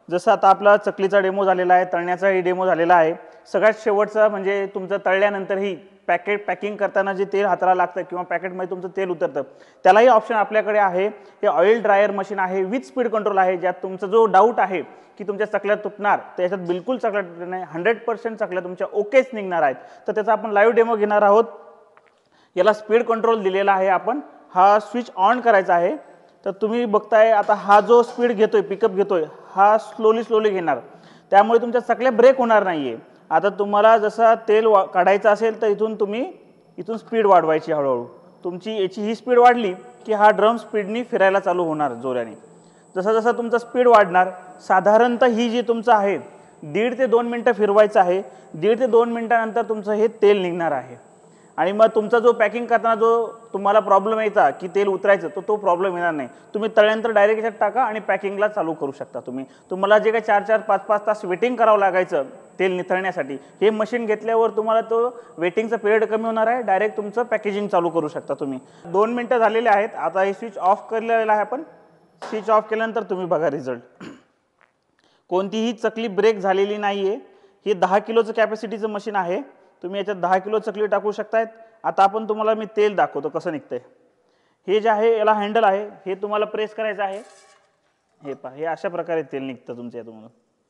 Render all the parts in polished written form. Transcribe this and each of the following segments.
जसं आता आपला चकलीचा डेमो झालेला आहे, तळण्याचाही डेमो झालेला आहे। सगळ्यात शेवटचा म्हणजे तुमचं तळल्यानंतरही पॅकिंग करताना जे तेल हाताला लागतं किंवा पॅकेटमध्ये तुमचं तेल उतरतं त्यालाही ऑप्शन आपल्याकडे आहे। हे ऑइल ड्रायर मशीन आहे, विथ स्पीड कंट्रोल आहे, ज्यात तुमचा जो डाऊट आहे की तुमच्या चकल्या तुटणार तर याच्यात बिलकुल चकल्या तुटणार नाही, 100% चकल्या तुमच्या ओकेच निघणार आहेत। तर त्याचा आपण लाईव्ह डेमो घेणार आहोत। याला स्पीड कंट्रोल दिलेला आहे, आपण हा स्विच ऑन करायचा आहे। तर तुम्ही बघताय आता हा जो स्पीड घेतोय, पिकअप घेतोय, हा स्लोली घेणार, त्यामुळे तुमच्या चकल्या ब्रेक होणार नाहीये। आता तुम्हाला जसा तेल काढायचं असेल तर इथून स्पीड वाढवायची हळूहळू। तुमची याची ही स्पीड वाढली की हा ड्रम स्पीडनी फिरायला चालू होणार जोराने। जसं जसं तुमचा स्पीड वाढणार, साधारणतः ही जी तुमचं आहे 1.5 ते 2 मिनिटं फिरवायचं आहे। 1.5 ते 2 मिनिटानंतर तुमचं हे तेल निघणार आहे। आणि मग तुमचा जो पॅकिंग करताना जो तुम्हाला प्रॉब्लेम यायचा की तेल उतरायचं तो प्रॉब्लेम येणार नाही। तुम्ही तळल्यानंतर डायरेक्ट याच्यात टाका आणि पॅकिंगला चालू करू शकता। तुम्हाला जे काही 4-4 5-5 तास वेटिंग करावं लागायचं तेल निथळण्यासाठी, हे मशीन घेतल्यावर तुम्हाला तो वेटिंगचा पिरियड कमी होणार आहे। डायरेक्ट तुमचं पॅकेजिंग चालू करू शकता तुम्ही। 2 मिनिटं झालेले आहेत। आता हे स्विच ऑफ केलेलं आहे आपण। स्विच ऑफ केल्यानंतर तुम्ही बघा रिझल्ट। कोणतीही चकली ब्रेक झालेली नाहीये। हे 10 किलोचं कॅपॅसिटीचं मशीन आहे। तुम्ही याच्यात 10 किलो चकली टाकू शकतायत। आता आपण तुम्हाला मी तेल दाखवतो कसं निघतंय। हे जे आहे याला हँडल आहे, हे तुम्हाला प्रेस करायचं आहे। हे पहा, हे अशा प्रकारे तेल निघतं तुमच्या यातून।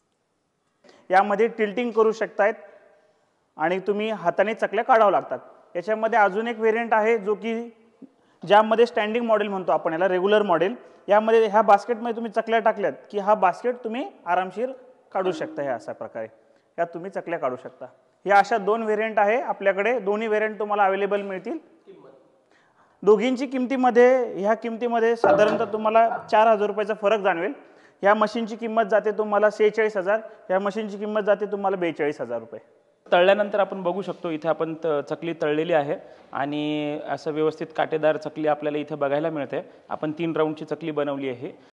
यामध्ये टिल्टिंग करू शकतायत आणि तुम्ही हाताने चकल्या काढावं लागतात। याच्यामध्ये अजून एक व्हेरिएंट आहे जो की ज्यामध्ये स्टँडिंग मॉडेल म्हणतो आपण याला, रेग्युलर मॉडेल। यामध्ये ह्या बास्केटमध्ये तुम्ही चकल्या टाकल्यात की हा बास्केट तुम्ही आरामशीर काढू शकता। हे अशा प्रकारे यात तुम्ही चकल्या काढू शकता। या अशा 2 व्हेरिएंट आहे आपल्याकडे। दोन्ही व्हेरिएंट तुम्हाला अवेलेबल मिळतील। दोघींची किमतीमध्ये ह्या किमतीमध्ये साधारणतः तुम्हाला 4,000 रुपयाचा फरक जाणवेल। या मशीनची किंमत जाते तुम्हाला 46,000, या मशीनची किंमत जाते तुम्हाला 42,000 रुपये। तळल्यानंतर आपण बघू शकतो इथे आपण चकली तळलेली आहे आणि असं व्यवस्थित काटेदार चकली आपल्याला इथे बघायला मिळते। आपण 3 राऊंडची चकली बनवली आहे।